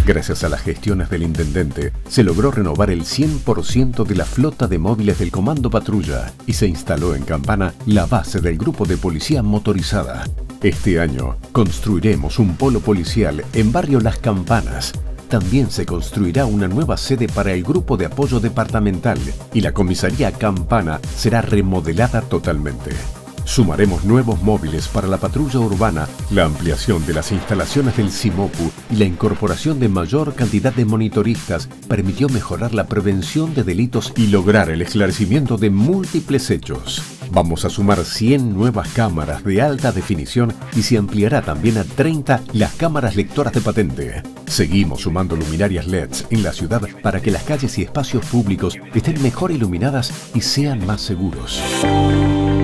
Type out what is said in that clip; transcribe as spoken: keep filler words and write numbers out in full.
Gracias a las gestiones del intendente, se logró renovar el cien por ciento de la flota de móviles del Comando Patrulla y se instaló en Campana la base del Grupo de Policía Motorizada. Este año construiremos un polo policial en barrio Las Campanas. También se construirá una nueva sede para el Grupo de Apoyo Departamental y la comisaría Campana será remodelada totalmente. Sumaremos nuevos móviles para la patrulla urbana, la ampliación de las instalaciones del CIMOPU y la incorporación de mayor cantidad de monitoristas permitió mejorar la prevención de delitos y lograr el esclarecimiento de múltiples hechos. Vamos a sumar cien nuevas cámaras de alta definición y se ampliará también a treinta las cámaras lectoras de patente. Seguimos sumando luminarias L E Ds en la ciudad para que las calles y espacios públicos estén mejor iluminadas y sean más seguros.